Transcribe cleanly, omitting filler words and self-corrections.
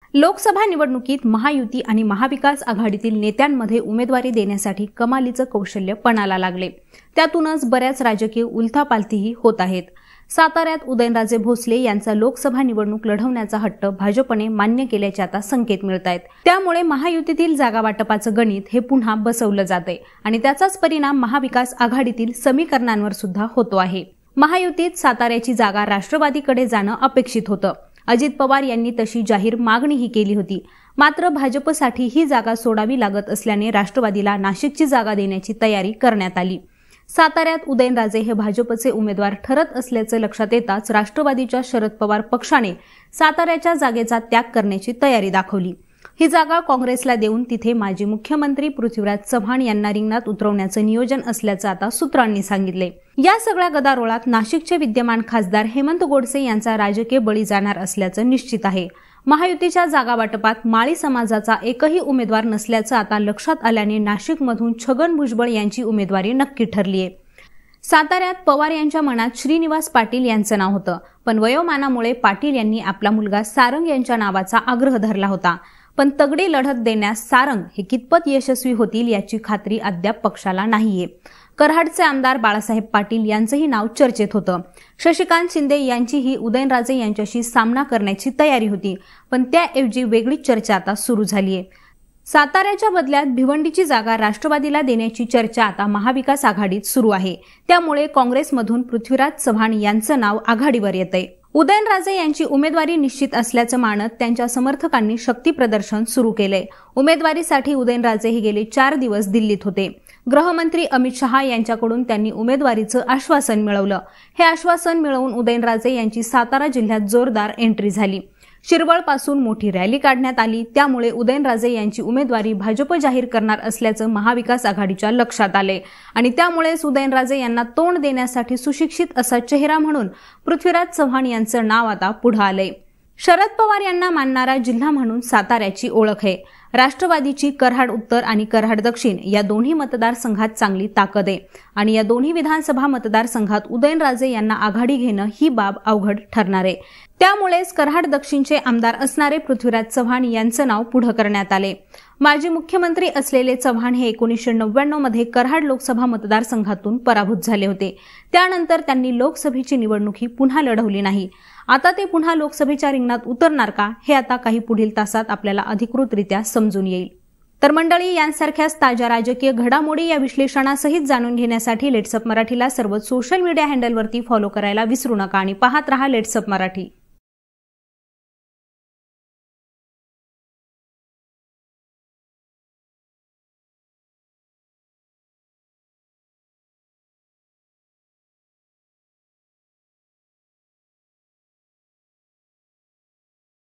लोकसभा निवडणुकीत महायुती आणि महाविकास आघाडीतील नेत्यांमध्ये उमेदवारी देण्यासाठी कमालीचं कौशल्य पणाला लागले। त्यातूनच बऱ्याच राजकीय उलथापालथीही होत आहेत। साताऱ्यात उदयनराजे भोसले यांचा लोकसभा निवडणूक लढवण्याचा हट्ट भाजपने मान्य केल्याचे आता संकेत मिळतायत। त्यामुळे महायुतीतील जागा वाटपाचं गणित हे पुन्हा बसवलं जाते आणि त्याचाच परिणाम महाविकास आघाडीतील समीकरणांवर सुद्धा होतो आहे। महायुतीत साताऱ्याची जागा राष्ट्रवादीकडे जाणं अपेक्षित होतं। अजित पवार यांनी तशी जाहीर मागणीही केली होती। मात्र भाजपसाठी ही जागा सोडावी लागत असल्याने राष्ट्रवादीला नाशिकची जागा देण्याची तयारी करण्यात आली। साताऱ्यात उदयनराजे हे भाजपचे उमेदवार ठरत असल्याचे लक्षात येताच राष्ट्रवादीच्या शरद पवार पक्षाने साताऱ्याच्या जागेचा त्याग करण्याची तयारी दाखवली। ही जागा काँग्रेसला देऊन तिथे माजी मुख्यमंत्री पृथ्वीराज चव्हाण यांना रिंगणात उतरवण्याचं नियोजन असल्याचं आता सूत्रांनी सांगितले। या सगळ्या गदारोळात नाशिकचे विद्यमान खासदार हेमंत गोडसे यांचा राजकीय बळी जाणार असल्याचं निश्चित आहे। महायुतीच्या जागा वाटपात माळी समाजाचा एकही उमेदवार नसल्याचं आता लक्षात आल्याने नाशिकमधून छगन भुजबळ यांची उमेदवारी नक्की ठरली आहे। साताऱ्यात पवार यांच्या मनात श्रीनिवास पाटील यांचं नाव होतं, पण वयोमानामुळे पाटील यांनी आपला मुलगा सारंग यांच्या नावाचा आग्रह धरला होता। पण तगडी लढत देण्यास सारंग हे कितपत यशस्वी होतील याची खात्री अद्याप पक्षाला नाहीये। कराडचे आमदार बाळासाहेब पाटील यांचंही नाव चर्चेत होतं। शशिकांत शिंदे यांचीही उदयनराजे यांच्याशी सामना करण्याची तयारी होती, पण त्याऐवजी वेगळीच चर्चा आता सुरू झालीय। साताऱ्याच्या बदल्यात भिवंडीची जागा राष्ट्रवादीला देण्याची चर्चा आता महाविकास आघाडीत सुरू आहे। त्यामुळे काँग्रेसमधून पृथ्वीराज चव्हाण यांचं नाव आघाडीवर येतंय। उदयनराजे यांची उमेदवारी निश्चित असल्याचं मानत त्यांच्या समर्थकांनी शक्ती प्रदर्शन सुरू केलंय। उमेदवारीसाठी उदयनराजे हे गेले 4 दिवस दिल्लीत होते। गृहमंत्री अमित शहा यांच्याकडून त्यांनी उमेदवारीचं आश्वासन मिळवलं। हे आश्वासन मिळवून उदयनराजे यांची सातारा जिल्ह्यात जोरदार एंट्री झाली। शिरवळपासून मोठी रॅली काढण्यात आली। त्यामुळे उदयनराजे यांची उमेदवारी भाजप जाहीर करणार असल्याचं महाविकास आघाडीच्या लक्षात आले आणि त्यामुळेच उदयनराजे यांना तोंड देण्यासाठी सुशिक्षित असा चेहरा म्हणून पृथ्वीराज चव्हाण यांचं नाव आता पुढे आलंय। शरद पवार यांना मानणारा जिल्हा म्हणून साताऱ्याची ओळख आहे। राष्ट्रवादीची कराड उत्तर आणि कराड दक्षिण या दोन्ही मतदारसंघात चांगली ताकद आहे आणि या दोन्ही विधानसभा मतदारसंघात उदयनराजे यांना आघाडी घेणं ही बाब अवघड ठरणार आहे। त्यामुळेच कराड दक्षिणचे आमदार असणारे पृथ्वीराज चव्हाण यांचं नाव पुढे करण्यात आले। माजी मुख्यमंत्री असलेले चव्हाण हे 1999 मध्ये कराड लोकसभा मतदारसंघातून पराभूत झाले होते। त्यानंतर त्यांनी लोकसभेची निवडणूक ही पुन्हा लढवली नाही। आता ते पुन्हा लोकसभेच्या रिंगणात उतरणार का हे आता काही पुढील तासात आपल्याला अधिकृतरित्या समजून येईल। तर मंडळी, यांसारख्याच ताज्या राजकीय घडामोडी या विश्लेषणासहित जाणून घेण्यासाठी लेट्सअप मराठीला सर्व सोशल मीडिया हँडलवरती फॉलो करायला विसरू नका आणि पाहत रहा लेट्सअप मराठी।